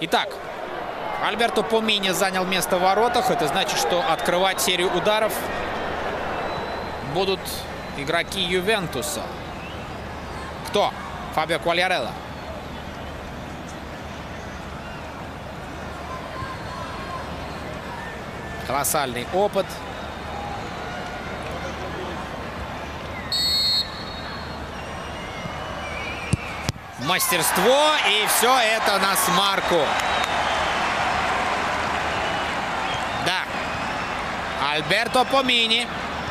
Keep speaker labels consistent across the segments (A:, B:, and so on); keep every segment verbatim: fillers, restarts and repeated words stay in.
A: Итак, Альберто Помини занял место в воротах. Это значит, что открывать серию ударов будут игроки Ювентуса. Кто? Фабио Квальярелло. Колоссальный опыт. Мастерство. И все это на смарку. Да. Альберто Помини.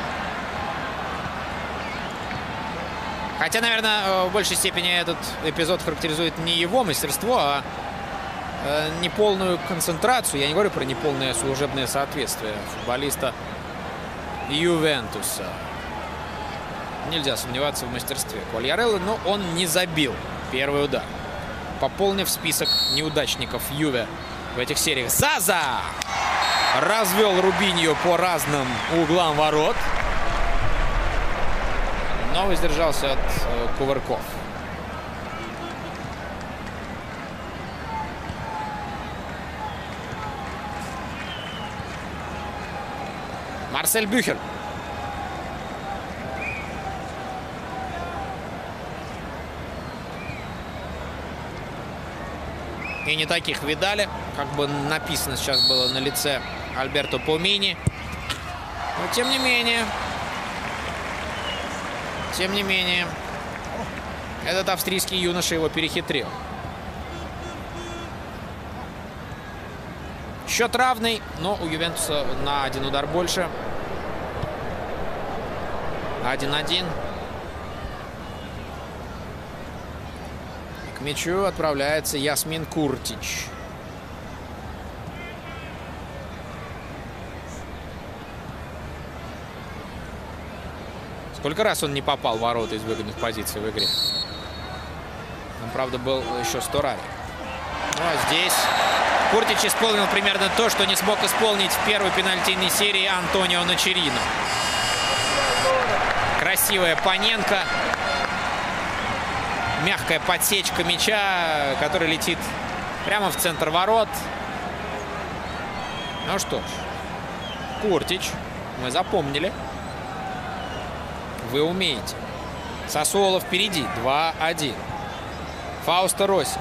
A: Хотя, наверное, в большей степени этот эпизод характеризует не его мастерство, а неполную концентрацию. Я не говорю про неполное служебное соответствие футболиста Ювентуса. Нельзя сомневаться в мастерстве Квальярелло, но он не забил первый удар, пополнив список неудачников Юве в этих сериях. Заза развел Рубиньо по разным углам ворот, но воздержался от э, кувырков. Марсель Бюхер. И не таких видали, как бы написано сейчас было на лице Альберто Помини. Но тем не менее, тем не менее, этот австрийский юноша его перехитрил. Счет равный, но у Ювентуса на один удар больше. один-один. К мячу отправляется Ясмин Куртич. Сколько раз он не попал в ворота из выгодных позиций в игре? Он, правда, был еще сто раз. Ну, а здесь Куртич исполнил примерно то, что не смог исполнить в первой пенальтийной серии Антонио Ночерино. Красивая Паненко. Мягкая подсечка мяча, который летит прямо в центр ворот. Ну что ж, Куртич, мы запомнили. Вы умеете. Сассуоло впереди. два-один. Фаусто Росси.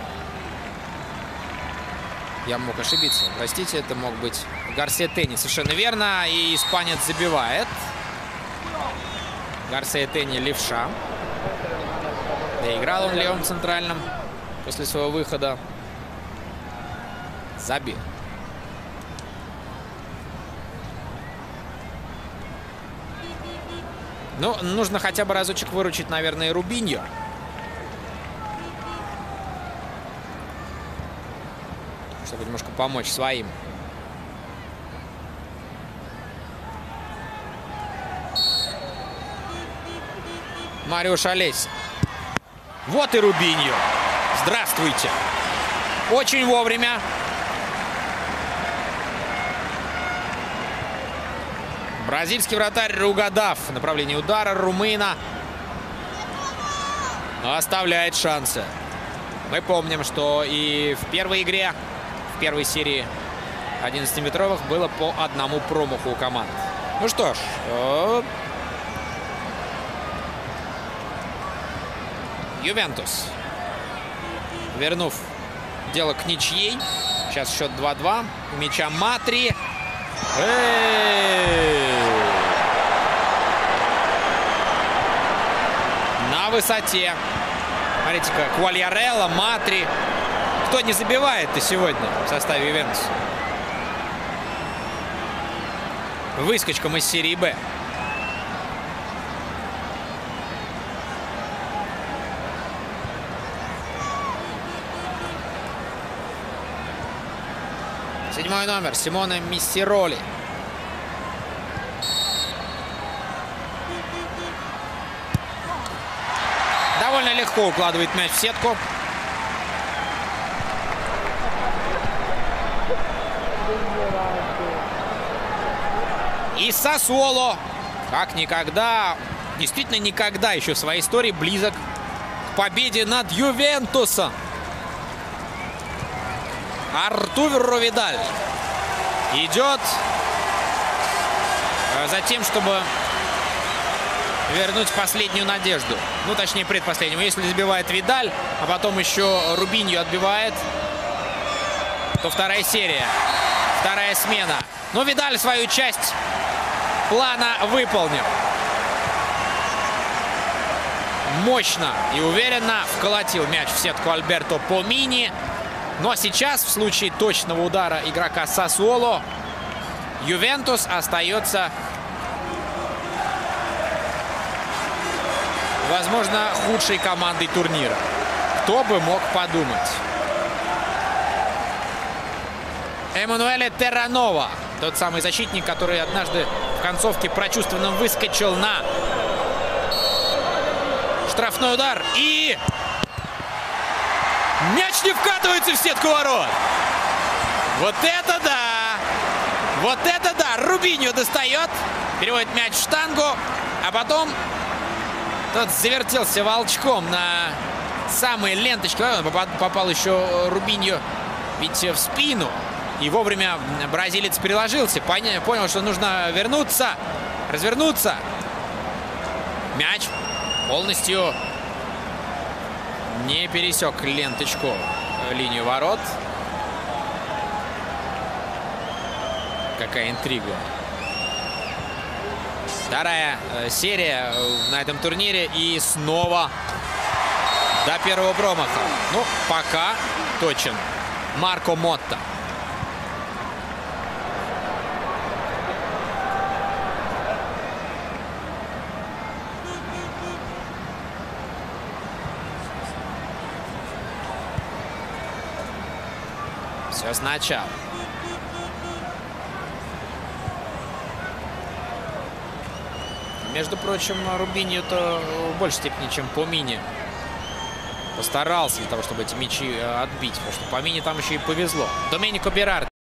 A: Я мог ошибиться. Простите, это мог быть Гарсия Тени. Совершенно верно. И испанец забивает. Гарсия Тени левша. Да, играл он левым центральным после своего выхода. Забил. Ну, нужно хотя бы разочек выручить, наверное, Рубиньо. Чтобы немножко помочь своим. Мариуш Олеси. Вот и Рубиньо. Здравствуйте. Очень вовремя. Бразильский вратарь, угадав направление удара, румына оставляет шансы. Мы помним, что и в первой игре, в первой серии одиннадцатиметровых было по одному промаху у команд. Ну что ж, Ювентус, вернув дело к ничьей. Сейчас счет два-два. У мяча Матри. На высоте. Смотрите-ка, Квальярелло, Матри. Кто не забивает-то сегодня в составе Ювентуса? Выскочкам из серии Б. Седьмой номер Симоне Миссироли. Довольно легко укладывает мяч в сетку. И Сассуоло, как никогда, действительно никогда еще в своей истории близок к победе над Ювентусом. Артуро Видаль идет за тем, чтобы вернуть последнюю надежду. Ну, точнее, предпоследнюю. Если забивает Видаль, а потом еще Рубиньо отбивает, то вторая серия, вторая смена. Но Видаль свою часть плана выполнил. Мощно и уверенно вколотил мяч в сетку Альберто Помини. Но сейчас, в случае точного удара игрока Сассуоло, Ювентус остается, возможно, худшей командой турнира. Кто бы мог подумать. Эммануэле Терранова, тот самый защитник, который однажды в концовке прочувствованно выскочил на штрафной удар. И мяч не вкатывается в сетку ворот. Вот это да! Вот это да! Рубиньо достает, переводит мяч в штангу, а потом тот завертелся волчком на самые ленточки. Попал, попал еще Рубиньо ведь в спину. И вовремя бразилец переложился. Понял, понял, что нужно вернуться, развернуться. Мяч полностью не пересек ленточку, линию ворот. Какая интрига. Вторая серия на этом турнире. И снова до первого промаха. Ну, пока точен Марко Мотта. Все сначала. Между прочим, Рубиньо-то в большей степени, чем Помини, постарался для того, чтобы эти мячи отбить. Потому что Помини там еще и повезло. Доменико Берарди.